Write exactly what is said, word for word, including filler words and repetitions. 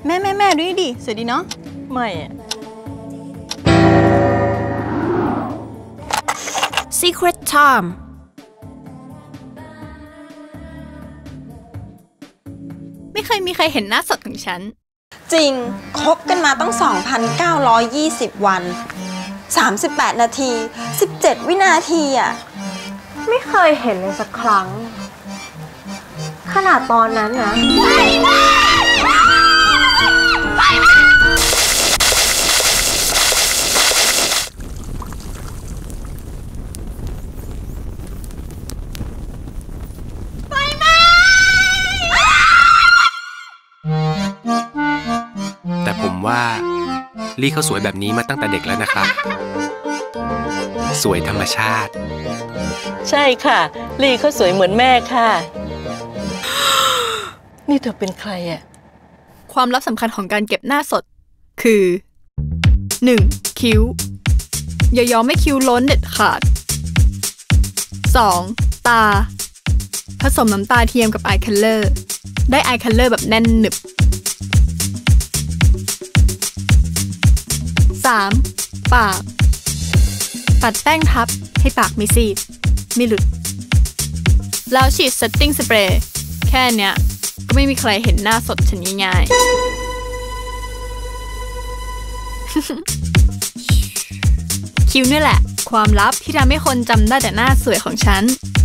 แม่แม่แม่ดูดิสวยดีเนาะไม่อะ Secret Time ไม่เคยมีใครเห็นหน้าสดของฉันจริงคบกันมาตั้ง สองพันเก้าร้อยยี่สิบ วันสามสิบแปดนาทีสิบเจ็ดวินาทีอ่ะไม่เคยเห็นเลยสักครั้งขนาดตอนนั้นนะแต่ผมว่าลี่เขาสวยแบบนี้มาตั้งแต่เด็กแล้วนะครับสวยธรรมชาติใช่ค่ะลี่เขาสวยเหมือนแม่ค่ะนี่เธอเป็นใครอ่ะความลับสำคัญของการเก็บหน้าสดคือ หนึ่ง. คิ้วอย่ายอมให้คิ้วล้นเด็ดขาด สอง. ตาผสมน้ำตาเทียมกับอายคัลเลอร์ได้อายคัลเลอร์แบบแน่นหนึบ สาม. ปากปัดแป้งทับให้ปากไม่ซีดไม่หลุดแล้วฉีดเซตติ้งสเปรย์แค่เนี้ยก็ไม่มีใครเห็นหน้าสดฉันง่ายๆ คิ้วนี่แหละความลับที่ทำให้คนจำได้แต่หน้าสวยของฉัน